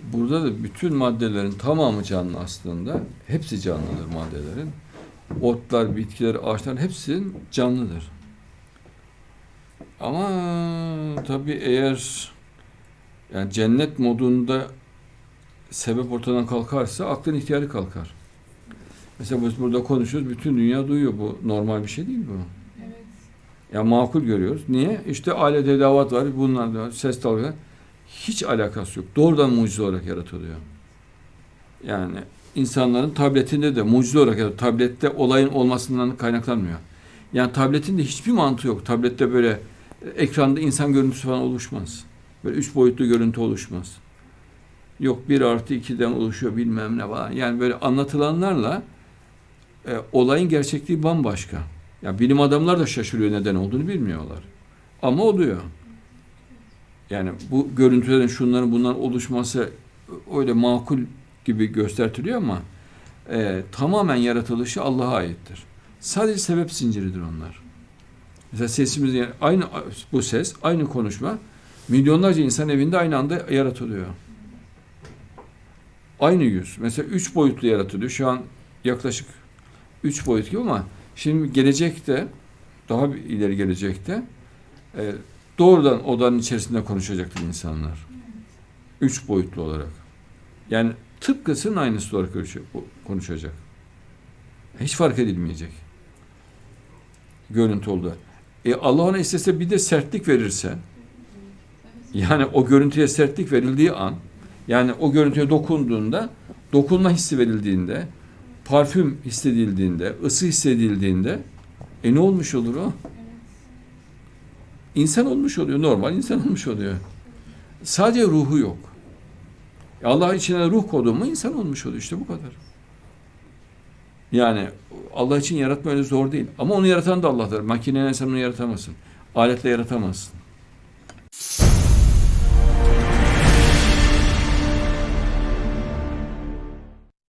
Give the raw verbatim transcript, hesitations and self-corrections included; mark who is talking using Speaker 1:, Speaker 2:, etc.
Speaker 1: burada da bütün maddelerin tamamı canlı aslında. Hepsi canlıdır maddelerin. Otlar, bitkiler, ağaçlar hepsi canlıdır. Ama tabii eğer yani cennet modunda sebep ortadan kalkarsa aklın ihtiyarı kalkar. Mesela biz burada konuşuyoruz, bütün dünya duyuyor. Bu normal bir şey değil bu.
Speaker 2: Evet.
Speaker 1: Ya makul görüyoruz. Niye? İşte alet edevat var, bunlar da var, ses dalgaları. Hiç alakası yok. Doğrudan mucize olarak yaratılıyor. Yani insanların tabletinde de mucize olarak yaratılıyor. Tablette olayın olmasından kaynaklanmıyor. Yani tabletin de hiçbir mantığı yok. Tablette böyle ekranda insan görüntüsü falan oluşmaz. Böyle üç boyutlu görüntü oluşmaz. Yok bir artı ikiden oluşuyor bilmem ne var. Yani böyle anlatılanlarla e, olayın gerçekliği bambaşka. Ya bilim adamlar da şaşırıyor neden olduğunu bilmiyorlar. Ama oluyor. Yani bu görüntülerin şunların bunların oluşması öyle makul gibi gösteriliyor ama e, tamamen yaratılışı Allah'a aittir. Sadece sebep zinciridir onlar. Mesela sesimiz yani aynı bu ses, aynı konuşma milyonlarca insan evinde aynı anda yaratılıyor. Aynı yüz. Mesela üç boyutlu yaratılıyor. Şu an yaklaşık üç boyut gibi ama şimdi gelecekte daha bir ileri gelecekte e, doğrudan odanın içerisinde konuşacaktır insanlar. Üç boyutlu olarak. Yani tıpkısının aynısı olarak konuşacak. Hiç fark edilmeyecek. Görüntü oldu. E Allah ona istese bir de sertlik verirse, yani o görüntüye sertlik verildiği an, yani o görüntüye dokunduğunda, dokunma hissi verildiğinde, parfüm hissedildiğinde, ısı hissedildiğinde, e ne olmuş olur o? İnsan olmuş oluyor, normal insan olmuş oluyor. Sadece ruhu yok. Allah içine ruh koydu mu insan olmuş oluyor, işte bu kadar. Yani Allah için yaratma öyle zor değil. Ama onu yaratan da Allah'tır. Makineyle sen onu yaratamazsın. Aletle yaratamazsın.